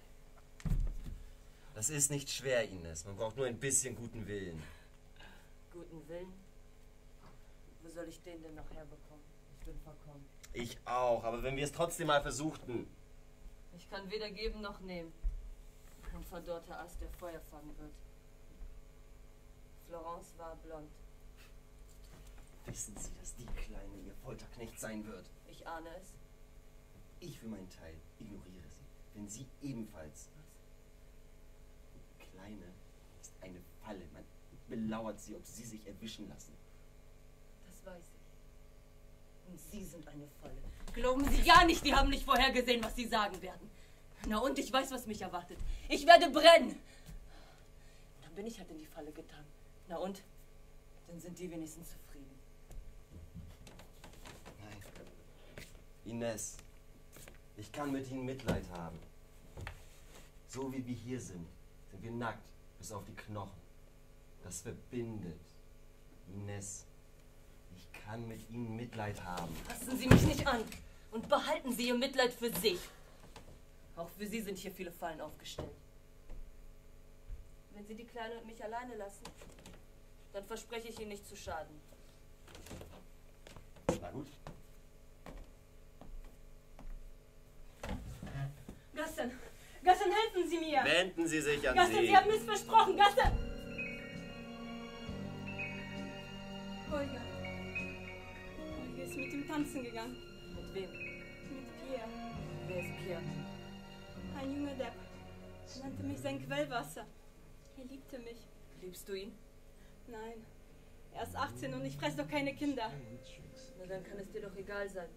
Das ist nicht schwer, Ines. Man braucht nur ein bisschen guten Willen. Guten Willen? Wo soll ich den denn noch herbekommen? Ich bin verkommen. Ich auch, aber wenn wir es trotzdem mal versuchten. Ich kann weder geben noch nehmen. Ein verdorrter Ast, der Feuer fangen wird. Florence war blond. Wissen Sie, dass die Kleine Ihr Folterknecht sein wird? Ich ahne es. Ich für meinen Teil ignoriere sie. Denn sie ebenfalls. Die Kleine ist eine Falle. Man belauert sie, ob sie sich erwischen lassen. Das weiß ich. Und Sie sind eine Falle. Glauben Sie ja nicht, die haben nicht vorhergesehen, was Sie sagen werden. Na und, ich weiß, was mich erwartet. Ich werde brennen. Dann bin ich halt in die Falle getan. Na und, dann sind die wenigstens zufrieden. Nein. Ines, ich kann mit Ihnen Mitleid haben. So wie wir hier sind wir nackt bis auf die Knochen. Das verbindet. Ines, ich kann mit Ihnen Mitleid haben. Fassen Sie mich nicht an und behalten Sie Ihr Mitleid für sich. Auch für Sie sind hier viele Fallen aufgestellt. Wenn Sie die Kleine und mich alleine lassen, dann verspreche ich Ihnen nicht zu schaden. Na gut. Gaston, helfen Sie mir! Wenden Sie sich an Gaston, sie. Sie haben es versprochen! Gaston! Olga ist mit ihm tanzen gegangen. Mit wem? Mit Pierre. Wer ist Pierre? Ein junger Depp. Er nannte mich sein Quellwasser. Er liebte mich. Liebst du ihn? Nein. Er ist 18 und ich fresse doch keine Kinder. Na, dann kann es dir doch egal sein.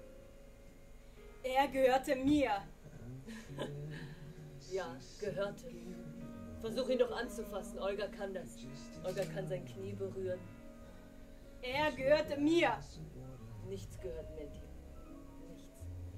Er gehörte mir. Ja, gehörte. Versuch ihn doch anzufassen. Olga kann das. Olga kann sein Knie berühren. Er gehörte mir. Nichts gehört mehr dir. Nichts.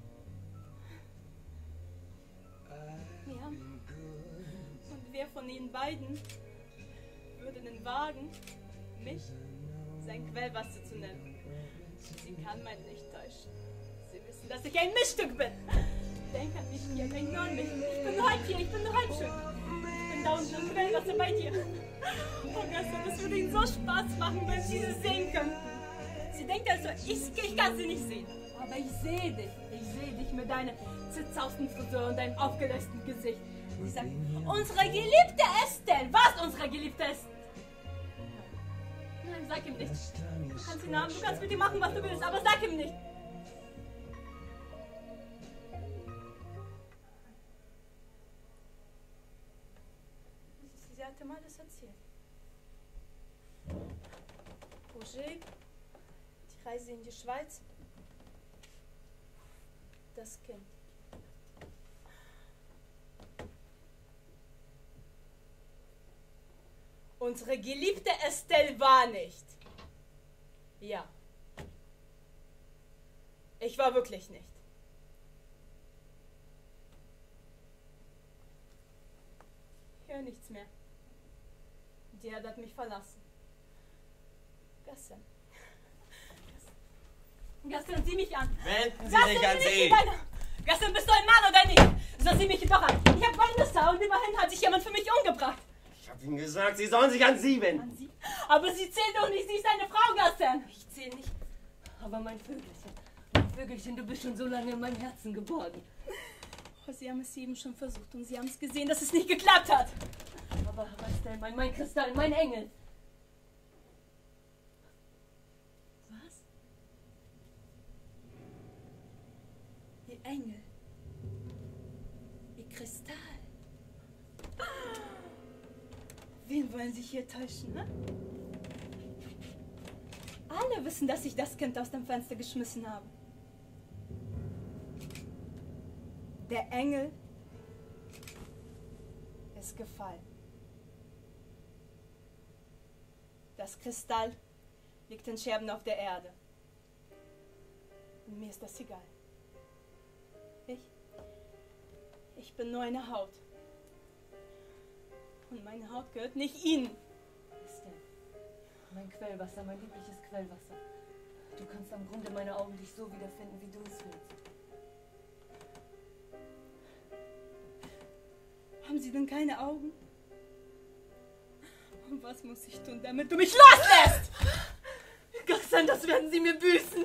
Ja. Und wer von Ihnen beiden würde denn wagen, mich sein Quellwasser zu nennen? Sie kann mein Licht täuschen. Sie wissen, dass ich ein Mischstück bin. Denk an mich, Pierre, denk nur an mich. Ich bin nur halb hier, ich bin nur halb schön. Ich bin da unten im Quellwasser bei dir. Oh Gaston, das würde Ihnen so Spaß machen, wenn Sie sie sehen könnten. Sie denkt also, ich kann sie nicht sehen. Aber ich sehe dich. Ich sehe dich mit deiner zerzausten Frisur und deinem aufgelösten Gesicht. Ich sag, unsere geliebte Estelle. Was, unsere geliebte Estelle? Nein, sag ihm nicht. Du kannst ihn haben, du kannst mit ihm machen, was du willst, aber sag ihm nicht. Sie hatte mal das erzählt. Roger, die Reise in die Schweiz, das Kind. Unsere geliebte Estelle war nicht. Ja. Ich war wirklich nicht. Ich höre nichts mehr. Die Erde hat mich verlassen. Gaston. Gaston, sieh mich an. Wenden Sie Gaston, sich an sieh sie. mich an. Gaston, bist du ein Mann oder nicht? So, sieh mich doch an. Ich habe Vanessa und immerhin hat sich jemand für mich umgebracht. Ich habe Ihnen gesagt, Sie sollen sich an sie wenden. An sie? Aber sie zählt doch nicht, sie ist eine Frau, Gaston. Ich zähle nicht. Aber mein Vögelchen. Mein Vögelchen, du bist schon so lange in meinem Herzen geborgen. Oh, sie haben es eben schon versucht und sie haben es gesehen, dass es nicht geklappt hat. Aber Estelle, mein Kristall, mein Engel. Was? Kristall. Wen wollen Sie hier täuschen, ne? Alle wissen, dass ich das Kind aus dem Fenster geschmissen habe. Der Engel ist gefallen. Das Kristall liegt in Scherben auf der Erde. Und mir ist das egal. Ich bin nur eine Haut. Und meine Haut gehört nicht Ihnen. Estelle, mein Quellwasser, mein liebliches Quellwasser. Du kannst am Grunde meiner Augen dich so wiederfinden, wie du es willst. Haben Sie denn keine Augen? Und was muss ich tun, damit du mich loslässt? Gassan, das werden Sie mir büßen.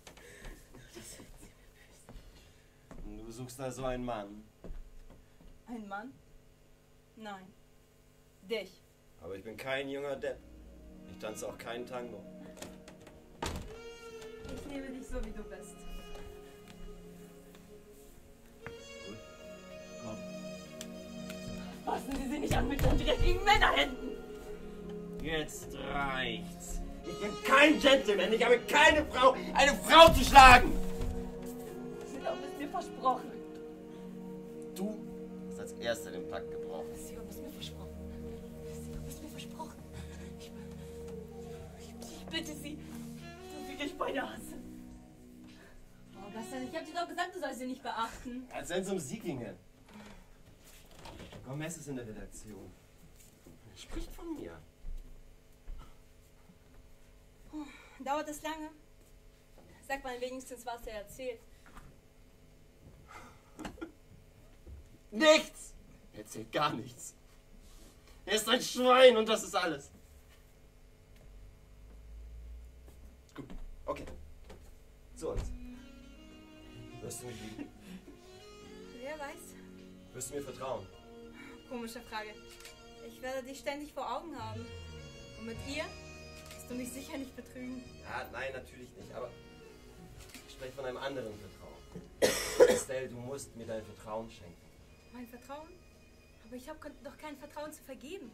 Du suchst also einen Mann. Ein Mann? Nein. Dich. Aber ich bin kein junger Depp. Ich tanze auch keinen Tango. Ich liebe dich so, wie du bist. Gut. Komm. Fassen Sie sie nicht an mit den dreckigen Männerhänden. Jetzt reicht's. Ich bin kein Gentleman. Ich habe keine Frau, eine Frau zu schlagen. Sie haben es mir versprochen. Du hast als Erster den Pakt gebrochen. Sie haben es mir versprochen. Sie haben es mir versprochen. Ich bitte Sie, dass Sie dich beide hassen. Oh, Gassan, ich habe dir doch gesagt, du sollst sie nicht beachten. Als wenn es um sie ginge. Gomez ist in der Redaktion. Er spricht von mir. Dauert es lange? Sag mal wenigstens, was er erzählt. Nichts! Er erzählt gar nichts. Er ist ein Schwein und das ist alles. Gut, okay. Zu uns. Wirst du mich lieben? Wer weiß? Wirst du mir vertrauen? Komische Frage. Ich werde dich ständig vor Augen haben. Und mit ihr wirst du mich sicher nicht betrügen. Ja, nein, natürlich nicht, aber ich spreche von einem anderen Vertrauen. Estelle, du musst mir dein Vertrauen schenken. Mein Vertrauen? Aber ich habe doch kein Vertrauen zu vergeben.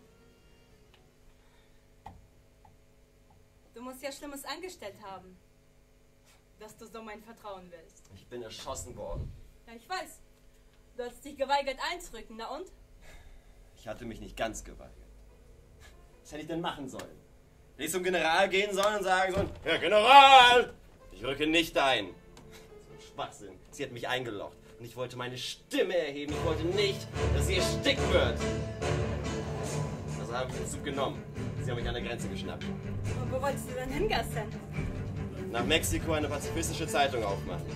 Du musst ja Schlimmes angestellt haben, dass du so mein Vertrauen willst. Ich bin erschossen worden. Ja, ich weiß. Du hast dich geweigert einzurücken, na und? Ich hatte mich nicht ganz geweigert. Was hätte ich denn machen sollen? Hätte ich zum General gehen sollen und sagen sollen, Herr General, ich rücke nicht ein. So ein Schwachsinn. Sie hat mich eingelocht und ich wollte meine Stimme erheben. Ich wollte nicht, dass sie erstickt wird. Also habe ich den Zug genommen. Sie haben mich an der Grenze geschnappt. Und wo wolltest du denn hin, Gassan? Nach Mexiko eine pazifistische Zeitung aufmachen.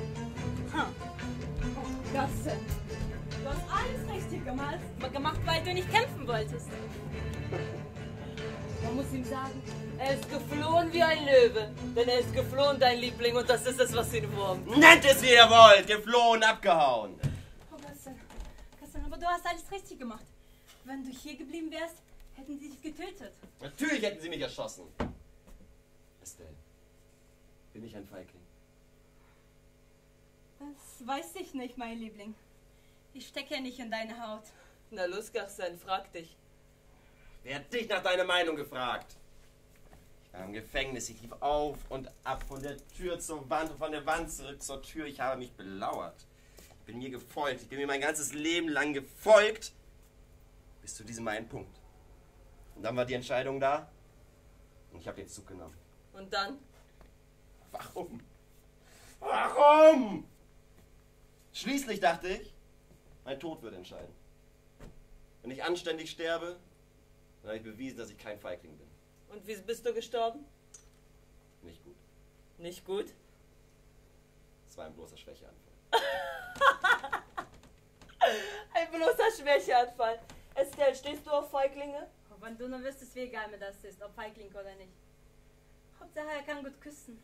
Oh, Gassan. Du hast alles richtig gemacht, weil du nicht kämpfen wolltest. Man muss ihm sagen, er ist geflohen wie ein Löwe. Denn er ist geflohen, dein Liebling, und das ist es, was ihn wurmt. Nennt es wie ihr wollt! Geflohen, abgehauen! Oh, Gassan, aber du hast alles richtig gemacht. Wenn du hier geblieben wärst, hätten sie dich getötet. Natürlich hätten sie mich erschossen. Estelle, bin ich ein Feigling? Das weiß ich nicht, mein Liebling. Ich stecke ja nicht in deine Haut. Na los, Gassan, frag dich. Wer hat dich nach deiner Meinung gefragt? Ich war im Gefängnis, ich lief auf und ab, von der Tür zur Wand und von der Wand zurück zur Tür. Ich habe mich belauert. Ich bin mir gefolgt. Ich bin mir mein ganzes Leben lang gefolgt. Bis zu diesem einen Punkt. Und dann war die Entscheidung da. Und ich habe den Zug genommen. Und dann? Warum? Warum? Schließlich dachte ich, mein Tod wird entscheiden. Wenn ich anständig sterbe, dann habe ich bewiesen, dass ich kein Feigling bin. Und wie bist du gestorben? Nicht gut. Nicht gut? Es war ein bloßer Schwächeanfall. Ein bloßer Schwächeanfall. Estelle, stehst du auf Feiglinge? Oh, wenn du nur wüsstest, wie egal mir das ist, ob Feigling oder nicht. Hauptsache, er kann gut küssen.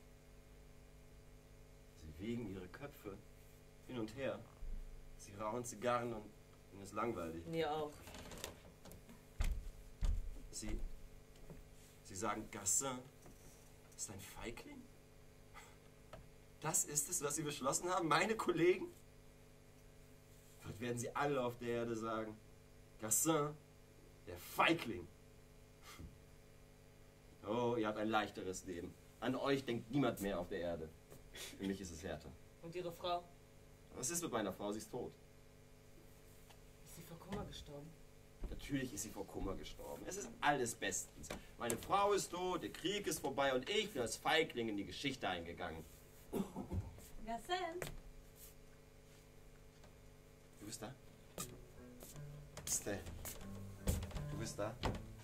Sie wiegen ihre Köpfe hin und her. Sie rauchen Zigarren und ihnen ist langweilig. Mir auch. Sie sagen, Gassin ist ein Feigling? Das ist es, was Sie beschlossen haben, meine Kollegen? Dort werden sie alle auf der Erde sagen, Gassin, der Feigling. Oh, ihr habt ein leichteres Leben. An euch denkt niemand mehr auf der Erde. Für mich ist es härter. Und Ihre Frau? Was ist mit meiner Frau? Sie ist tot. Ist sie vor Kummer gestorben? Natürlich ist sie vor Kummer gestorben. Es ist alles bestens. Meine Frau ist tot, der Krieg ist vorbei und ich bin als Feigling in die Geschichte eingegangen. Gassin, Du bist da? Estelle, du bist da?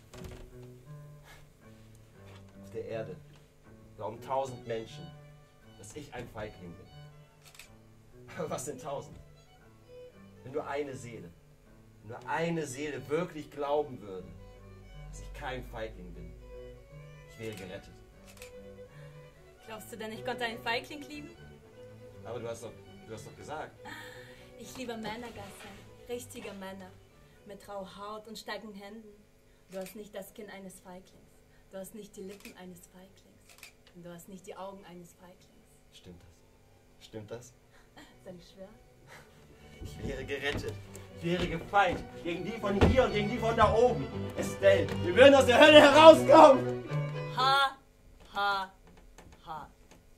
Auf der Erde glauben 1000 Menschen, dass ich ein Feigling bin. Aber was sind 1000? Wenn nur eine Seele wirklich glauben würde, dass ich kein Feigling bin, ich wäre gerettet. glaubst du denn, ich konnte einen Feigling lieben? Aber du hast doch gesagt. Ich liebe Männer, Gassin. Richtige Männer. Mit rauer Haut und starken Händen. Du hast nicht das Kinn eines Feiglings. Du hast nicht die Lippen eines Feiglings. Und du hast nicht die Augen eines Feiglings. Stimmt das? Stimmt das? Soll ich schwören? Ich wäre gerettet. Ich wäre gefeit. Gegen die von hier und gegen die von da oben. Estelle, wir würden aus der Hölle herauskommen. Ha, ha, ha.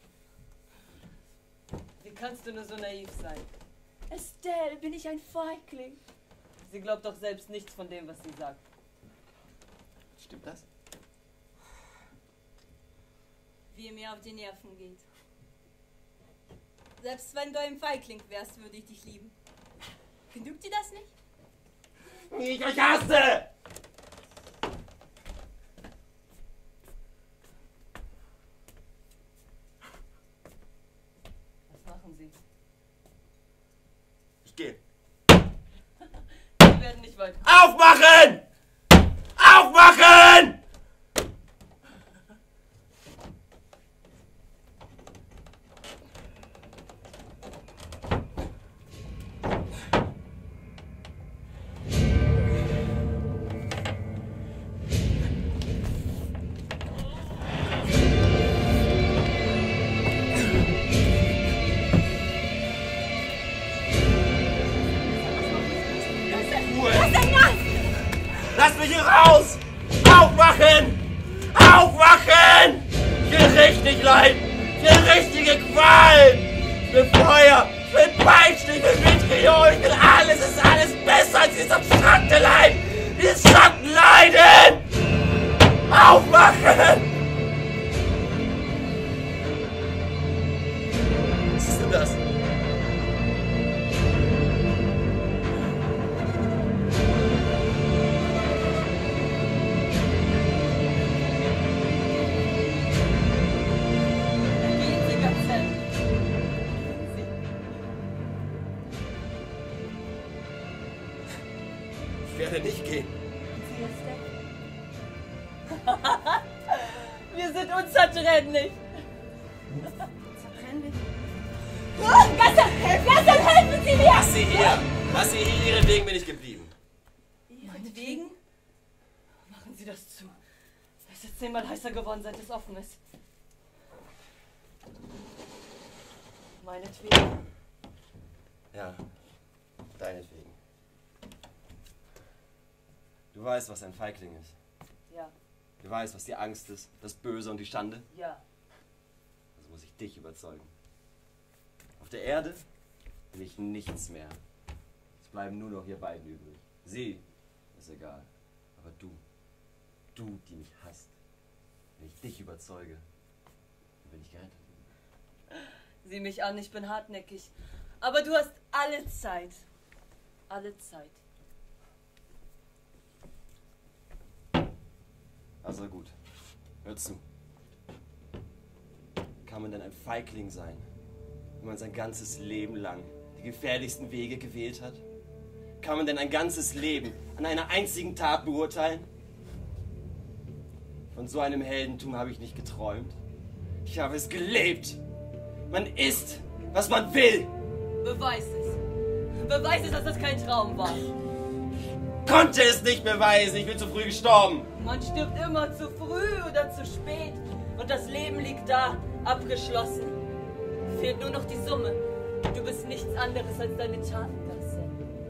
Wie kannst du nur so naiv sein? Estelle, bin ich ein Feigling? Sie glaubt doch selbst nichts von dem, was sie sagt. Stimmt das? Wie ihr mir auf die Nerven geht. Selbst wenn du ein Feigling wärst, würde ich dich lieben. Genügt dir das nicht? Wie ich euch hasse! Was machen Sie? Ich gehe. Sie werden nicht weit. Aufmachen! Aufmachen! Lasst mich hier raus! Aufwachen! Aufwachen! Ich will richtig leiden! Ich will richtige Qual! Ich will Feuer! Ich will Peitschen! Ich will Vitriol! Ich will alles! Es ist alles besser als dieses abstrakte Leid! Dieses Schattenleiden! Aufwachen! Was ist denn das? Gehen Sie, Gassin. Gehen Ich werde nicht gehen. Sie, Estelle. Wir sind unzertrennlich. Zertrennlich. Gassin, helfen Sie mir! Lass sie hier! Lass sie hier! Ihretwegen bin ich geblieben. Meinetwegen? Machen Sie das zu. Es ist 10-mal heißer geworden, seit es offen ist. Meinetwegen. Ja, deinetwegen. Du weißt, was ein Feigling ist. Ja, Du weißt, was die Angst ist, das Böse und die Schande. ja. Also muss ich dich überzeugen. Auf der Erde will ich nichts mehr. Es bleiben nur noch ihr beiden übrig. Sie ist egal. Aber du, die mich hasst, wenn ich dich überzeuge, dann bin ich gerettet. Sieh mich an, ich bin hartnäckig. Aber du hast alle Zeit. Alle Zeit. Also gut, hör zu. Kann man denn ein Feigling sein, wenn man sein ganzes Leben lang die gefährlichsten Wege gewählt hat? Kann man denn ein ganzes Leben an einer einzigen Tat beurteilen? Von so einem Heldentum habe ich nicht geträumt. Ich habe es gelebt. Man ist, was man will. Beweis es. Beweis es, dass das kein Traum war. Konnte es nicht beweisen. Ich bin zu früh gestorben. Man stirbt immer zu früh oder zu spät. Und das Leben liegt da, abgeschlossen. Fehlt nur noch die Summe. Du bist nichts anderes als deine Taten, Gassin.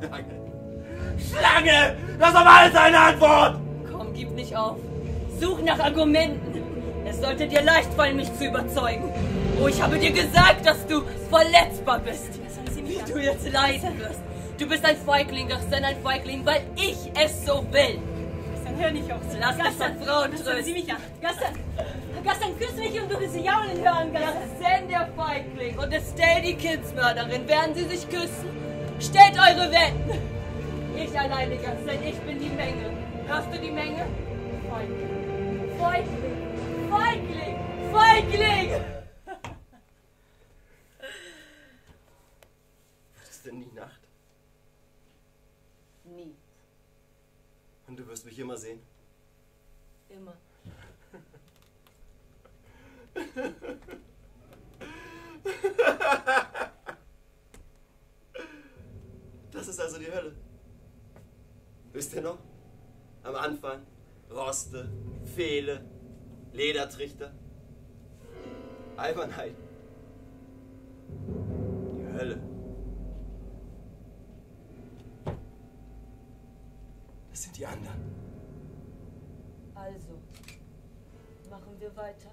Schlange! Das ist aber alles eine Antwort! Komm, gib nicht auf. Such nach Argumenten. Es sollte dir leicht fallen, mich zu überzeugen. Oh, ich habe dir gesagt, dass du verletzbar bist. Wie du jetzt leiden wirst. Du bist ein Feigling, Gaston, ein Feigling, weil ich es so will. Gaston, hör nicht auf. Lass dich von Frauen Gaston, sieh trösten. mich an. Gaston, küss mich und du willst sie jaulen hören, Gaston. Gaston, der Feigling und Estelle, die Kindsmörderin, werden sie sich küssen? Stellt eure Wetten. Ich alleine, Gaston, ich bin die Menge. Hörst du die Menge? Feigling. Feigling. Feigling. Feigling. Wird es denn nie Nacht? Nie. Und du wirst mich immer sehen? Immer. Das ist also die Hölle. Wisst ihr noch? Am Anfang Roste, Pfähle, Ledertrichter, Albernheit. Die Hölle. Das sind die anderen. Also, machen wir weiter.